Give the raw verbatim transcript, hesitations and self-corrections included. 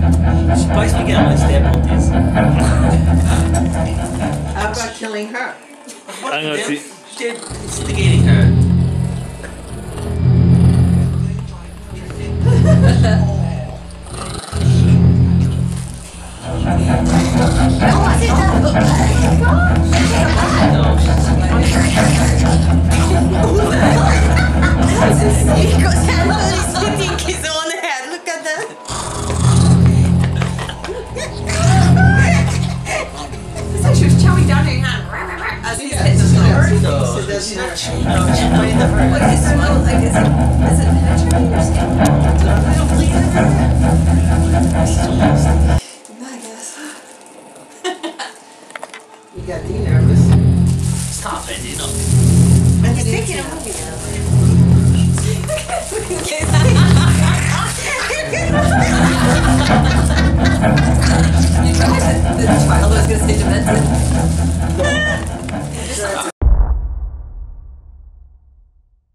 She bites me again, I'm gonna stab both these. How about killing her? I'm gonna see. They're instigating her. His own head. Look at that. It's like she was chowing down her hand as he's hitting the floor. No, she's not chewing. No, she's biting the What heart. does it smell like? Is it, is it penetrating or something? I don't believe it. No, I guess. You got D nervous. Stop it, you know. I'm just thinking of movie now.